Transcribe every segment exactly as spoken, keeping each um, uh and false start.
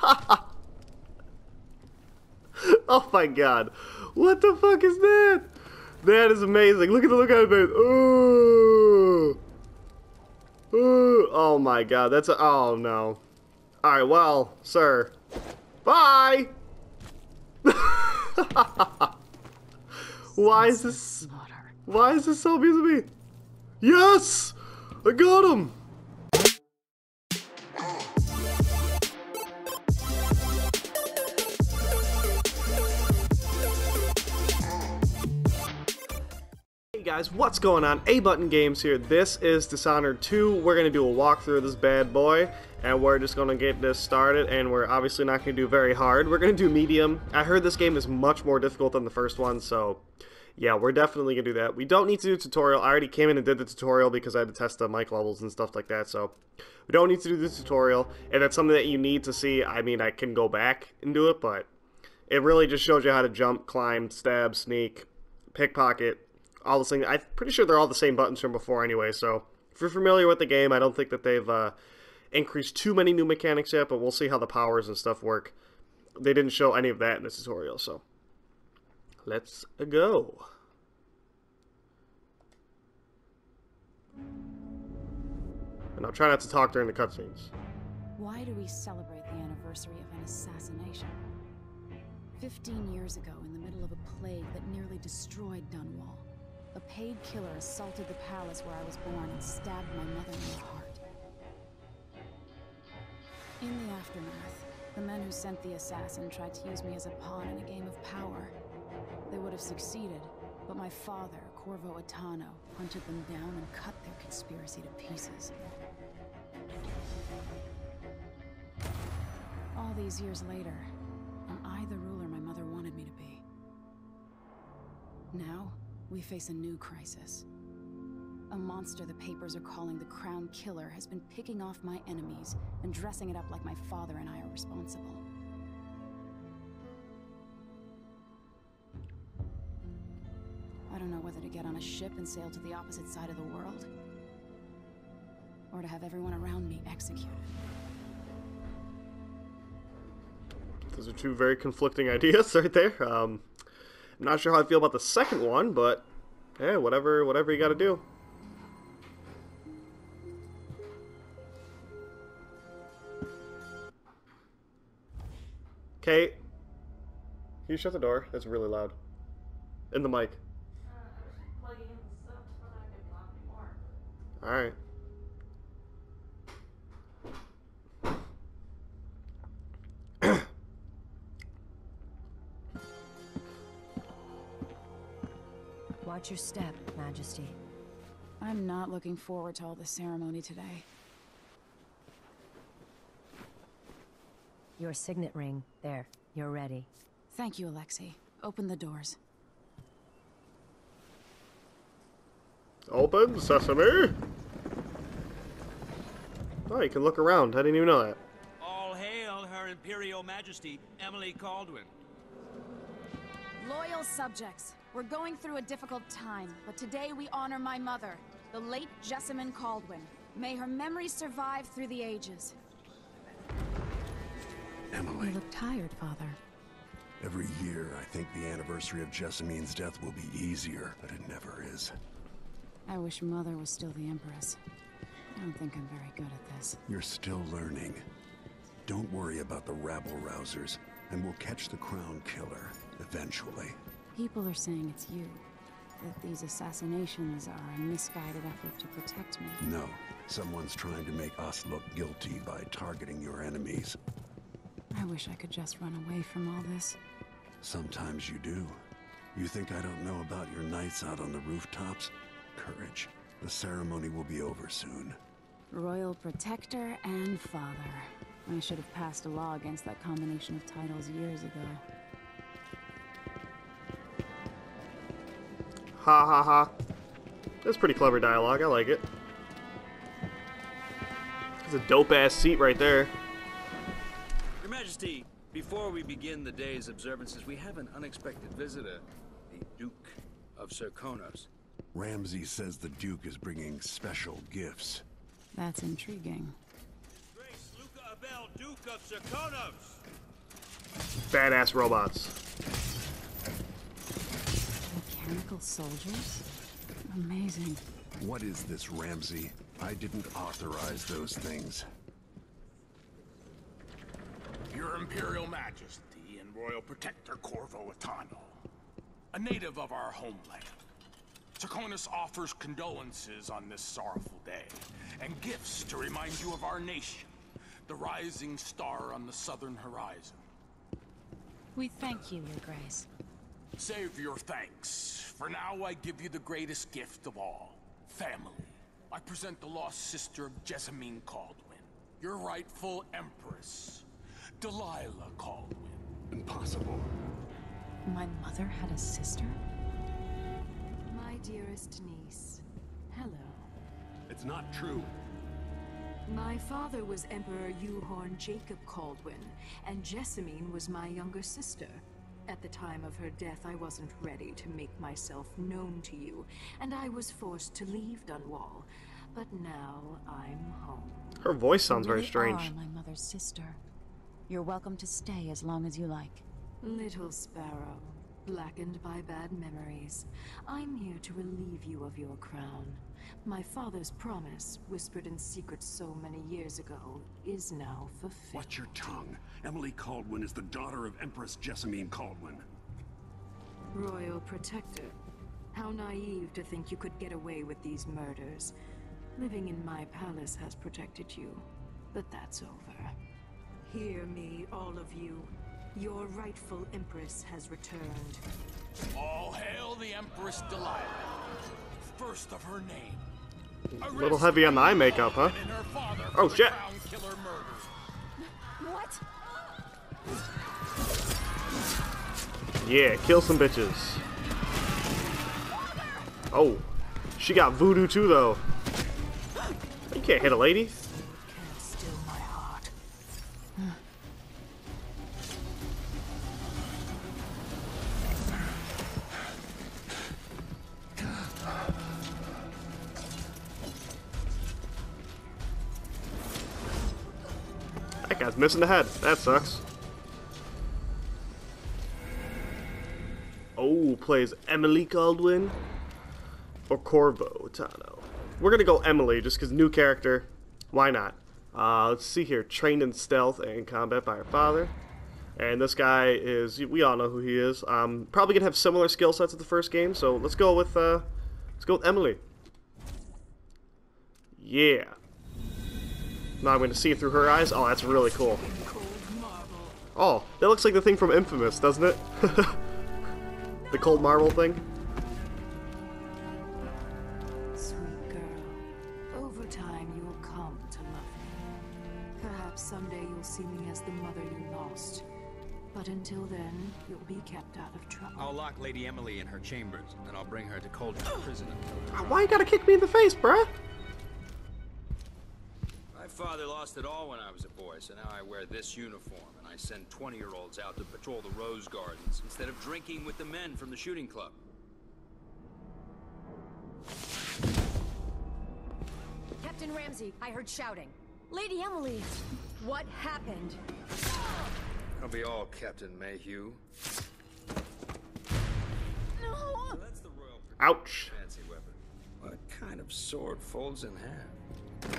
Oh my god. What the fuck is that? That is amazing. Look at the look on his face. Ooh. Ooh. Oh my god. That's a... Oh no. Alright, well, sir. Bye! Why is this... Why is this so amusing me? Yes! I got him! Hey guys, what's going on? A Button Games here. This is Dishonored two. We're going to do a walkthrough of this bad boy, and we're just going to get this started, and we're obviously not going to do very hard. We're going to do medium. I heard this game is much more difficult than the first one, so yeah, we're definitely going to do that. We don't need to do a tutorial. I already came in and did the tutorial because I had to test the mic levels and stuff like that, so we don't need to do the tutorial. If it's something that you need to see, I mean, I can go back and do it, but it really just shows you how to jump, climb, stab, sneak, pickpocket, all those things. I'm pretty sure they're all the same buttons from before anyway, so if you're familiar with the game, I don't think that they've uh, increased too many new mechanics yet, but we'll see how the powers and stuff work. They didn't show any of that in this tutorial, so let's go. And I'll try not to talk during the cutscenes. Why do we celebrate the anniversary of an assassination? Fifteen years ago, in the middle of a plague that nearly destroyed Dunwall, a paid killer assaulted the palace where I was born and stabbed my mother in the heart. In the aftermath, the men who sent the assassin tried to use me as a pawn in a game of power. They would have succeeded, but my father, Corvo Attano, hunted them down and cut their conspiracy to pieces. All these years later, am I the ruler my mother wanted me to be? Now, we face a new crisis. A monster the papers are calling the Crown Killer has been picking off my enemies and dressing it up like my father and I are responsible. I don't know whether to get on a ship and sail to the opposite side of the world, or to have everyone around me executed. Those are two very conflicting ideas right there. Um, I'm not sure how I feel about the second one, but hey, whatever, whatever you got to do. Kate, can you shut the door? That's really loud. In the mic. All right. Watch your step, Majesty. I'm not looking forward to all the ceremony today. Your signet ring. There. You're ready. Thank you, Alexei. Open the doors. Open sesame. Oh, you can look around. I didn't even know that. All hail Her Imperial Majesty, Emily Caldwin. Loyal subjects, we're going through a difficult time, but today we honor my mother, the late Jessamine Caldwin. May her memory survive through the ages. Emily. You look tired, Father. Every year, I think the anniversary of Jessamine's death will be easier, but it never is. I wish Mother was still the Empress. I don't think I'm very good at this. You're still learning. Don't worry about the rabble-rousers, and we'll catch the Crown Killer, eventually. People are saying it's you. That these assassinations are a misguided effort to protect me. No. Someone's trying to make us look guilty by targeting your enemies. I wish I could just run away from all this. Sometimes you do. You think I don't know about your nights out on the rooftops? Courage. The ceremony will be over soon. Royal Protector and Father. I should have passed a law against that combination of titles years ago. Ha ha ha. That's pretty clever dialogue. I like it. That's a dope-ass seat right there. Your Majesty, before we begin the day's observances, we have an unexpected visitor, the Duke of Serkonos. Ramsay says the Duke is bringing special gifts. That's intriguing. Grace Luca Abel, Duke Duke of Serkonos. Badass robots. Mechanical soldiers? Amazing. What is this, Ramsey? I didn't authorize those things. Your Imperial Majesty and Royal Protector Corvo Atano, a native of our homeland. Serkonos offers condolences on this sorrowful day, and gifts to remind you of our nation, the rising star on the southern horizon. We thank you, Your Grace. Save your thanks. For now, I give you the greatest gift of all, family. I present the lost sister of Jessamine Caldwin, your rightful empress, Delilah Caldwin. Impossible. My mother had a sister? My dearest niece, hello. It's not true. My father was Emperor Yuhorn Jacob Caldwin, and Jessamine was my younger sister. At the time of her death, I wasn't ready to make myself known to you, and I was forced to leave Dunwall. But now I'm home. Her voice sounds You very really strange. are my mother's sister. You're welcome to stay as long as you like. Little sparrow, blackened by bad memories, I'm here to relieve you of your crown. My father's promise, whispered in secret so many years ago, is now fulfilled. Watch your tongue. Emily Caldwin is the daughter of Empress Jessamine Caldwin. Royal Protector. How naive to think you could get away with these murders. Living in my palace has protected you, but that's over. Hear me, all of you. Your rightful Empress has returned. All hail the Empress Delilah, first of her name. A little heavy on the eye makeup, huh? And her father Oh, for the shit. Crown Killer murder. What? Yeah, kill some bitches. Oh, she got voodoo too, though. You can't hit a lady. Can't still my heart. That guy's missing the head. That sucks. Oh, plays Emily Caldwin or Corvo Atano. We're gonna go Emily just because new character. Why not? Uh, let's see here. Trained in stealth and combat by her father. And this guy is, we all know who he is. Um, probably gonna have similar skill sets as the first game. So let's go with, uh, let's go with Emily. Yeah. Now I'm gonna see through her eyes. Oh, that's really cool. Oh, that looks like the thing from Infamous, doesn't it? The cold marble thing. Sweet girl, over time you will come to love me. Perhaps someday you'll see me as the mother you lost. But until then, you'll be kept out of trouble. I'll lock Lady Emily in her chambers, and I'll bring her to Cold's prison. Why you gotta kick me in the face, bruh? My father lost it all when I was a boy, so now I wear this uniform, and I send twenty-year-olds out to patrol the Rose Gardens instead of drinking with the men from the shooting club. Captain Ramsey, I heard shouting. Lady Emily, what happened? I'll be all Captain Mayhew. No! That's the royal Ouch. fancy weapon. What kind of sword folds in half?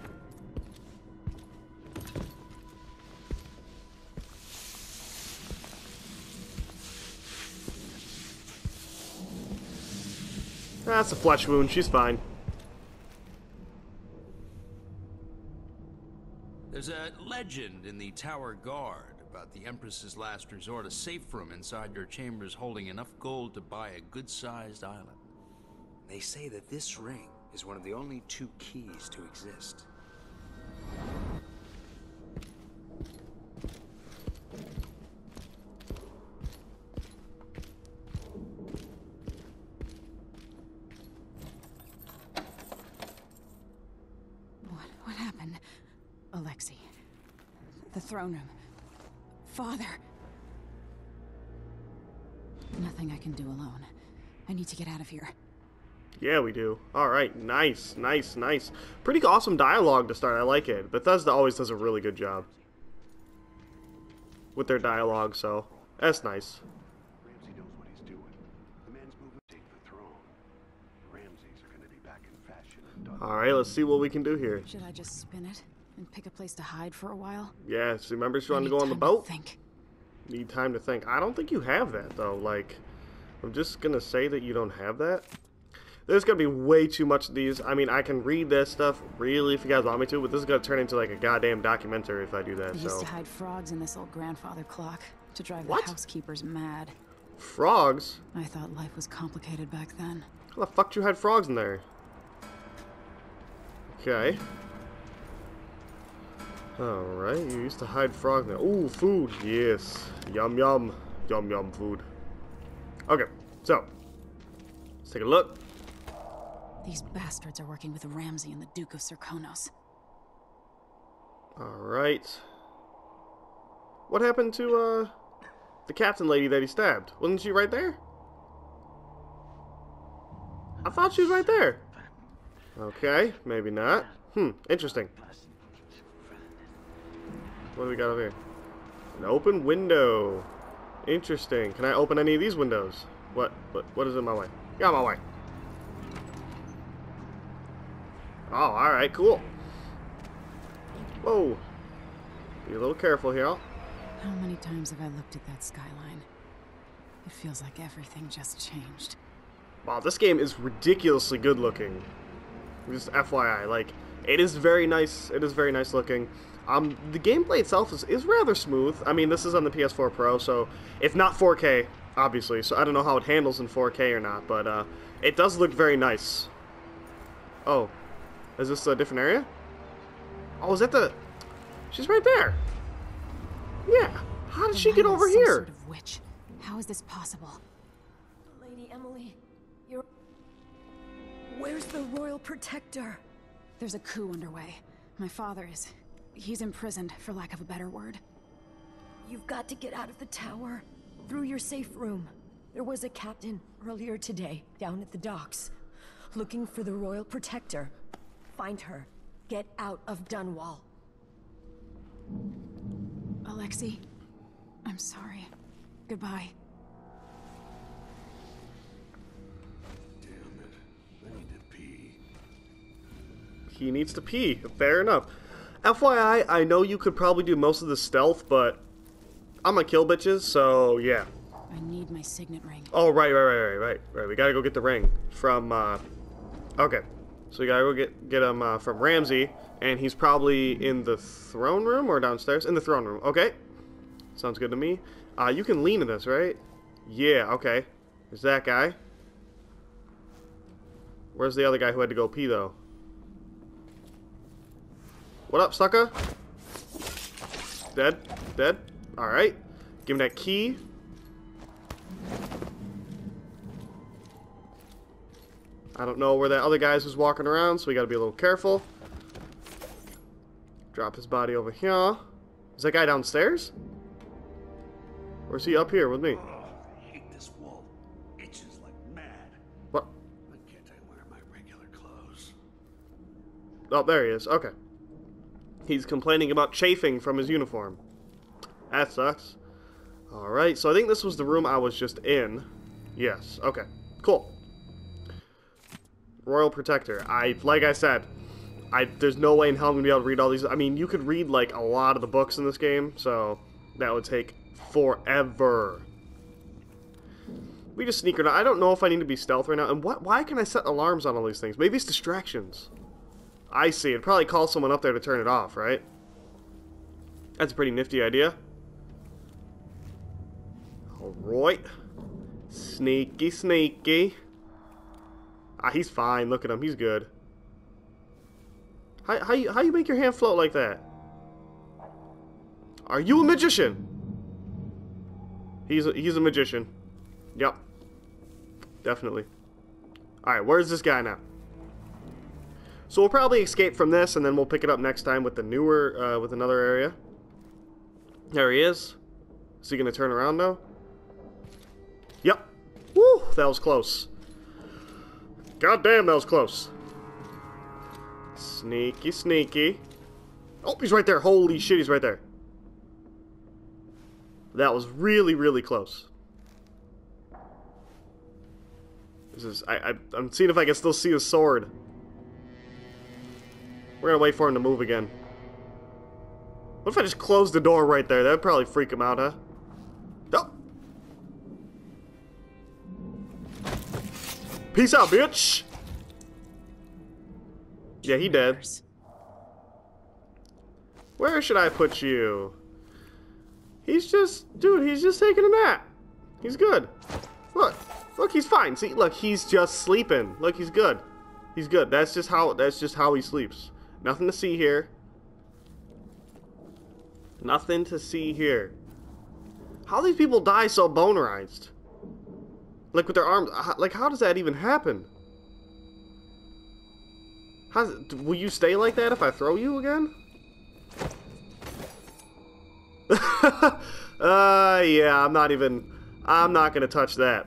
That's a flesh wound. She's fine. There's a legend in the Tower Guard about the Empress's last resort, a safe room inside your chambers holding enough gold to buy a good-sized island. They say that this ring is one of the only two keys to exist. What, what happened? Alexei. The throne room. Father. Nothing I can do alone. I need to get out of here. Yeah, we do. Alright, nice, nice, nice. Pretty awesome dialogue to start. I like it. Bethesda always does a really good job. with their dialogue, so that's nice. Ramsey knows what he's doing. The man's moving to take the throne. Ramseys are going to be back in fashion. Alright, let's see what we can do here. Should I just spin it and pick a place to hide for a while? Yeah, so remember she I wanted to need go on the time boat? think. Need time to think. I don't think you have that, though. Like, I'm just gonna say that you don't have that. There's gonna be way too much of these. I mean, I can read this stuff, really, if you guys want me to, but this is gonna turn into, like, a goddamn documentary if I do that, I so... used to hide frogs in this old grandfather clock to drive What? the housekeepers mad. Frogs? I thought life was complicated back then. How the fuck did you hide frogs in there? Okay. Alright, you used to hide frogs in there. Ooh, food. Yes. Yum, yum. Yum, yum food. Okay, so. Let's take a look. These bastards are working with Ramsey and the Duke of Serkonos. Alright. What happened to, uh, the captain lady that he stabbed? Wasn't she right there? I thought she was right there. Okay, maybe not. Hmm, interesting. What do we got over here? An open window. Interesting. Can I open any of these windows? What? What? What is in my way? Get out of my way. Oh, alright, cool. Whoa. Be a little careful here. How many times have I looked at that skyline? It feels like everything just changed. Wow, this game is ridiculously good looking. Just F Y I, like, it is very nice. It is very nice looking. Um, the gameplay itself is, is rather smooth. I mean, this is on the P S four Pro, so it's not four K, obviously, so I don't know how it handles in four K or not, but uh, it does look very nice. Oh, is this a different area? Oh, is that the... She's right there. Yeah, how did The she get Lionel's over some here? Sort of witch. How is this possible? Lady Emily, you're... Where's the Royal Protector? There's a coup underway. My father is... He's imprisoned, for lack of a better word. You've got to get out of the tower. Through your safe room. There was a captain earlier today, down at the docks. Looking for the Royal Protector. Find her. Get out of Dunwall. Alexei, I'm sorry. Goodbye. Damn it. I need to pee. He needs to pee. Fair enough. F Y I, I know you could probably do most of the stealth, but I'm gonna kill bitches, so yeah. I need my signet ring. Oh, right, right, right, right, right, right. We gotta go get the ring from, uh... Okay. So we gotta go get, get him uh, from Ramsey, and he's probably in the throne room or downstairs? In the throne room. Okay. Sounds good to me. Uh, you can lean in this, right? Yeah, okay. There's that guy. Where's the other guy who had to go pee, though? What up, sucker? Dead? Dead? Alright. Give him that key. I don't know where that other guy is walking around, so we gotta be a little careful. Drop his body over here. Is that guy downstairs? Or is he up here with me? Oh, I hate this wall. Itches like mad. What? Why can't I wear my regular clothes? Oh, there he is. Okay. He's complaining about chafing from his uniform. That sucks. Alright, so I think this was the room I was just in. Yes, okay. Cool. Royal Protector. I, like I said, I there's no way in hell I'm going to be able to read all these. I mean, you could read, like, a lot of the books in this game, so that would take forever. We just sneak around. I don't know if I need to be stealth right now. And what? Why can I set alarms on all these things? Maybe it's distractions. I see. It'd probably call someone up there to turn it off, right? That's a pretty nifty idea. Alright. Sneaky, sneaky. Ah, he's fine. Look at him. He's good. How, how, you, how you make your hand float like that? Are you a magician? He's a, he's a magician. Yep. Definitely. Alright, where's this guy now? So we'll probably escape from this, and then we'll pick it up next time with the newer, uh, with another area. There he is. Is he going to turn around now? Yep. Woo, that was close. God damn, that was close. Sneaky, sneaky. Oh, he's right there. Holy shit, he's right there. That was really, really close. This is, I, I, I'm seeing if I can still see his sword. We're gonna wait for him to move again. What if I just close the door right there? That'd probably freak him out, huh? Oh. Peace out, bitch! Yeah, he dead. Where should I put you? He's just, dude, he's just taking a nap. He's good. Look, look, he's fine. See, look, he's just sleeping. Look, he's good. He's good. That's just how, that's just how he sleeps. Nothing to see here. Nothing to see here. How do these people die so bonerized? Like with their arms, like how does that even happen? How's it, will you stay like that if I throw you again? uh, yeah, I'm not even, I'm not gonna touch that.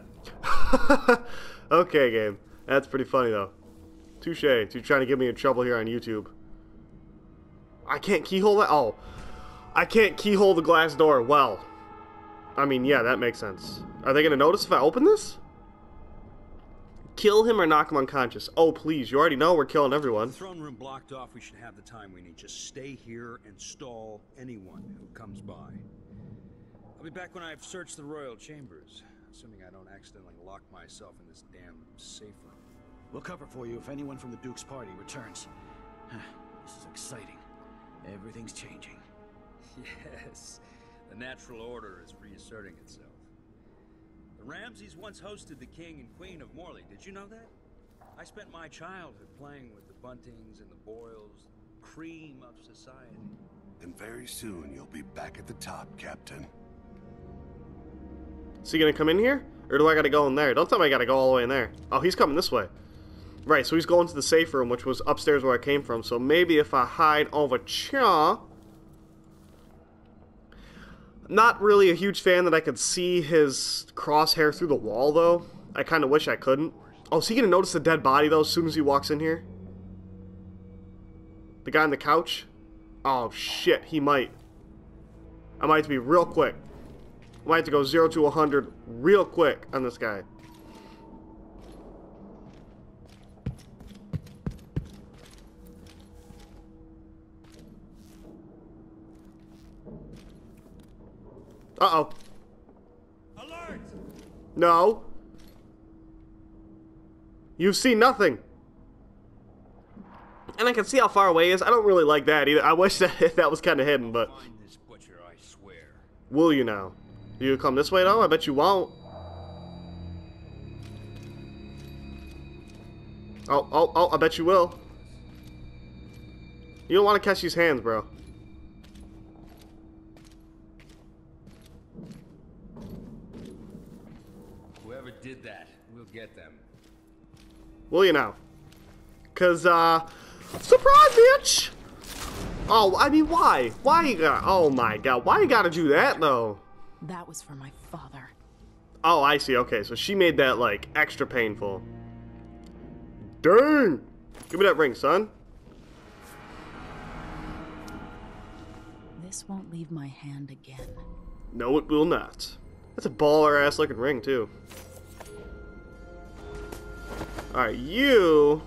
Okay, game. That's pretty funny though. Touche. You're trying to get me in trouble here on YouTube. I can't keyhole that? Oh. I can't keyhole the glass door. Well. I mean, yeah, that makes sense. Are they gonna notice if I open this? Kill him or knock him unconscious. Oh, please. You already know we're killing everyone. The throne room blocked off. We should have the time we need. Just stay here and stall anyone who comes by. I'll be back when I've searched the royal chambers. Assuming I don't accidentally lock myself in this damn safe room. We'll cover for you if anyone from the Duke's party returns. This is exciting. Everything's changing. Yes, the natural order is reasserting itself. The Ramseys once hosted the king and queen of Morley. Did you know that? I spent my childhood playing with the Buntings and the Boyles, cream of society. And very soon you'll be back at the top, Captain. Is he gonna come in here? Or do I gotta go in there? Don't tell me I gotta go all the way in there. Oh, he's coming this way. Right, so he's going to the safe room, which was upstairs where I came from. So maybe if I hide over here... Not really a huge fan that I could see his crosshair through the wall, though. I kind of wish I couldn't. Oh, is he gonna notice the dead body, though, as soon as he walks in here? The guy on the couch? Oh, shit, he might. I might have to be real quick. I might have to go zero to a hundred real quick on this guy. Uh-oh. Alert! No. You've seen nothing. And I can see how far away he is. I don't really like that either. I wish that that was kind of hidden, but... Find this butcher, I swear. Will you now? You come this way, though? I bet you won't. Oh, oh, oh, I bet you will. You don't want to catch these hands, bro. Whoever did that, we'll get them. Will you now? Cause, uh... surprise, bitch! Oh, I mean, why? Why you gotta... Oh, my God. Why you gotta do that, though? That was for my father. Oh, I see. Okay, so she made that, like, extra painful. Dang! Give me that ring, son. This won't leave my hand again. No, it will not. That's a baller-ass looking ring, too. Alright, you...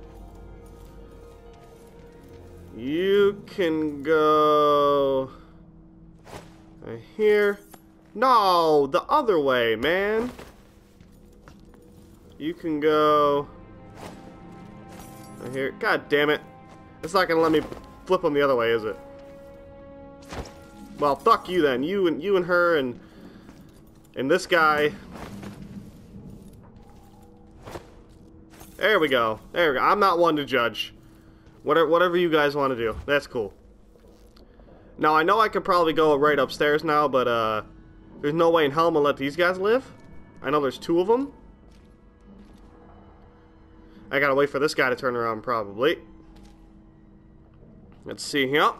You can go... Right here. No, the other way, man. You can go... Right here. God damn it. It's not gonna let me flip them the other way, is it? Well, fuck you then. You and you and her and and this guy. There we go. There we go. I'm not one to judge. Whatever whatever you guys want to do. That's cool. Now I know I could probably go right upstairs now, but uh there's no way in hell I'm gonna let these guys live. I know there's two of them. I gotta wait for this guy to turn around, probably. Let's see here.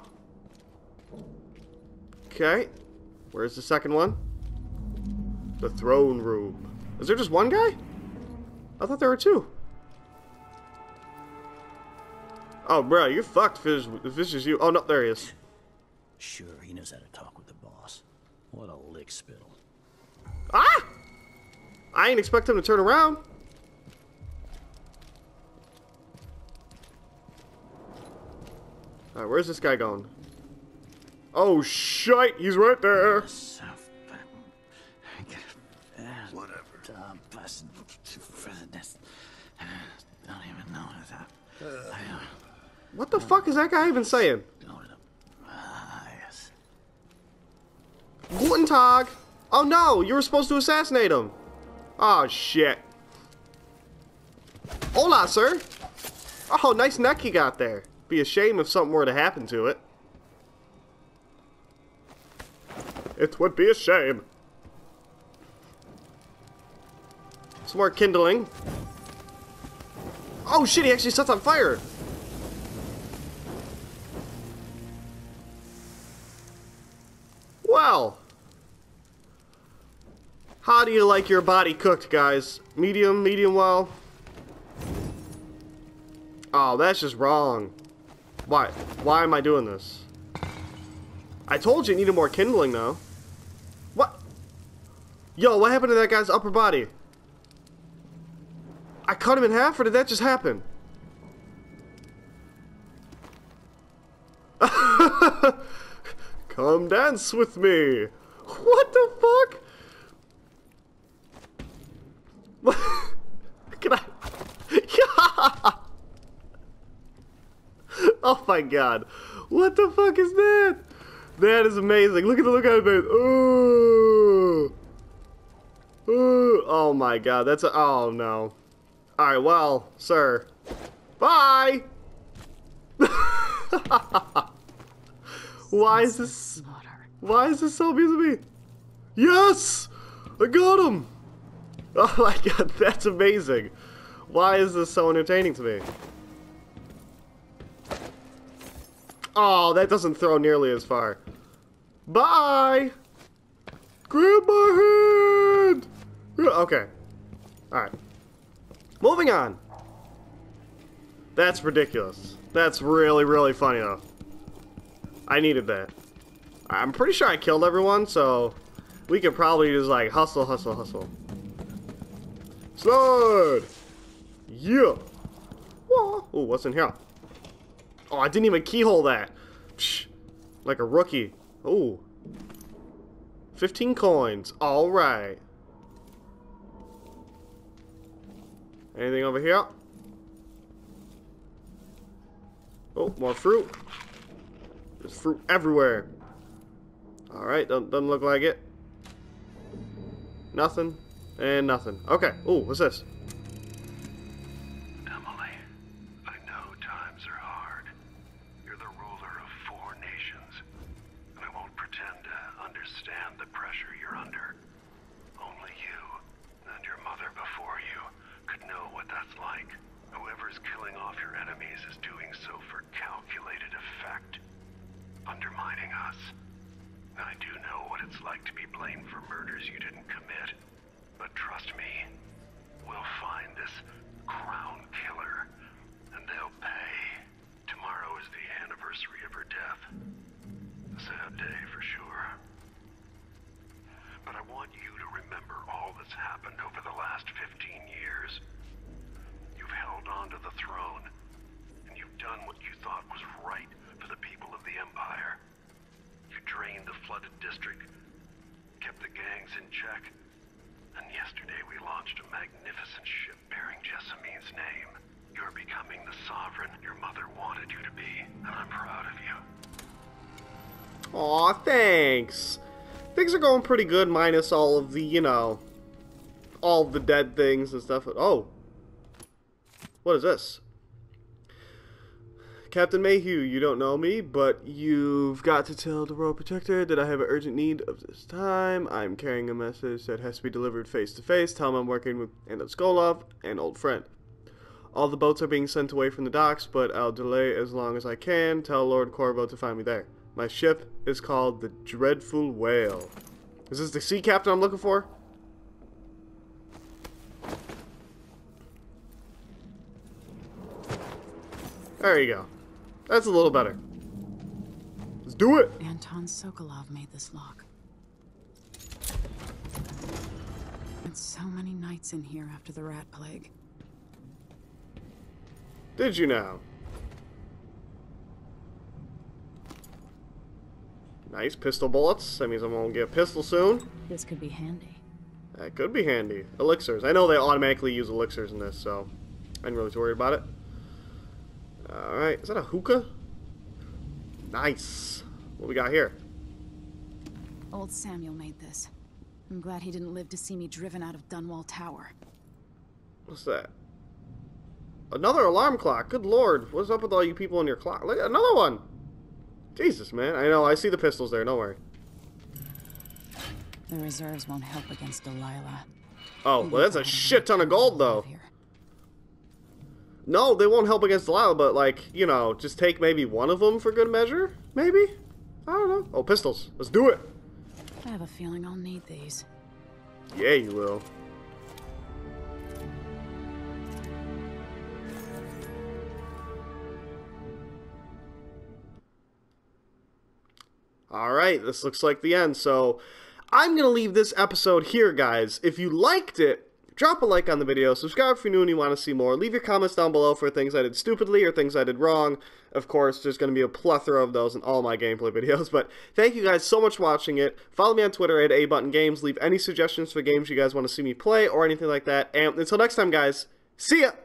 Okay. Where's the second one? The throne room. Is there just one guy? I thought there were two. Oh, bro, you're fucked if this is you. Oh, no, there he is. Sure, he knows how to talk with the boss. What a lick spittle. Ah! I ain't expect him to turn around. Alright, where's this guy going? Oh, shite! He's right there! Whatever. Don't even know that. What the fuck is that guy even saying? Guten Tag! Oh no! You were supposed to assassinate him! Oh shit. Hola, sir! Oh, nice neck you got there. Be a shame if something were to happen to it. It would be a shame. Some more kindling. Oh shit, he actually sets on fire! Well. How do you like your body cooked, guys? Medium, medium well? Oh, that's just wrong. Why? Why am I doing this? I told you it needed more kindling, though. What? Yo, what happened to that guy's upper body? I cut him in half, or did that just happen? Come dance with me. What the fuck? What? Can I? Yeah. Oh my god. What the fuck is that? That is amazing. Look at the look at it. Ooh. Ooh. Oh my god. That's a. Oh no. Alright, well, sir. Bye! Why is this. Why is this so busy to me? Yes! I got him! Oh my god, that's amazing. Why is this so entertaining to me? Oh, that doesn't throw nearly as far. Bye! Grab my hand! Okay. Alright. Moving on. That's ridiculous. That's really, really funny though. I needed that. I'm pretty sure I killed everyone, so we could probably just like hustle, hustle, hustle. Slide! Yeah! Whoa. Ooh, what's in here? Oh, I didn't even keyhole that. Psh, like a rookie. Ooh. fifteen coins. Alright. Anything over here? Oh, more fruit. There's fruit everywhere. Alright, doesn't, doesn't look like it. Nothing. And nothing. Okay. Ooh, what's this? Emily, I know times are hard. You're the ruler of four nations. And I won't pretend to understand the pressure you're under. Only you and your mother before you could know what that's like. Whoever's killing off your enemies is doing so for calculated effect. Undermining us. I do know what it's like to be blamed for murders you didn't commit. But trust me, we'll find this crown killer, and they'll pay. Tomorrow is the anniversary of her death. A sad day for sure. But I want you to remember all that's happened over the last fifteen years. You've held on to the throne, and you've done what you thought was right for the people of the Empire. You drained the flooded district, kept the gangs in check, and yesterday we launched a magnificent ship bearing Jessamine's name. You're becoming the sovereign your mother wanted you to be, and I'm proud of you. Aw, thanks. Things are going pretty good, minus all of the, you know, all of the dead things and stuff. Oh. What is this? Captain Mayhew, you don't know me, but you've got to tell the Royal Protector that I have an urgent need of this time. I'm carrying a message that has to be delivered face to face. Tell him I'm working with Anna Skolov, an old friend. All the boats are being sent away from the docks, but I'll delay as long as I can. Tell Lord Corvo to find me there. My ship is called the Dreadful Whale. Is this the sea captain I'm looking for? There you go. That's a little better. Let's do it! Anton Sokolov made this lock. spent so many nights in here after the rat plague. Did you now? Nice pistol bullets. That means I'm gonna get a pistol soon. This could be handy. That could be handy. Elixirs. I know they automatically use elixirs in this, so I ain't really too worried about it. Alright, is that a hookah? Nice. What we got here? Old Samuel made this. I'm glad he didn't live to see me driven out of Dunwall Tower. What's that? Another alarm clock. Good lord. What's up with all you people in your clock? Look, another one. Jesus, man. I know. I see the pistols there. Don't worry. The reserves won't help against Delilah. Oh, well, that's a shit ton of gold, though. No, they won't help against Delilah, but, like, you know, just take maybe one of them for good measure? Maybe? I don't know. Oh, pistols. Let's do it. I have a feeling I'll need these. Yeah, you will. Alright, this looks like the end, so I'm going to leave this episode here, guys. If you liked it, drop a like on the video, subscribe if you're new and you want to see more, leave your comments down below for things I did stupidly or things I did wrong. Of course, there's going to be a plethora of those in all my gameplay videos, but thank you guys so much for watching it. Follow me on Twitter at A Button Games, leave any suggestions for games you guys want to see me play or anything like that, and until next time, guys, see ya!